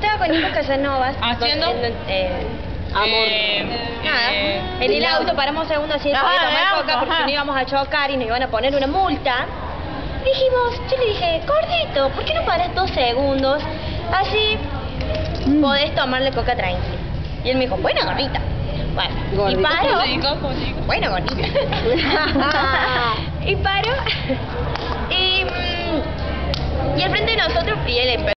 estaba con Nico Casanovas. ¿Haciendo? Amor. Nada. En el auto paramos un segundo así de tomar coca porque si no íbamos a chocar y nos iban a poner una multa. Dijimos, yo le dije, gordito, ¿por qué no paras 2 segundos? Así podés tomarle coca tranquila. Y él me dijo, bueno, gordita. Bueno, Gordito. y paró. ¿Cómo se dijo? Bueno, gordita. Y paró. Y al frente de nosotros, y él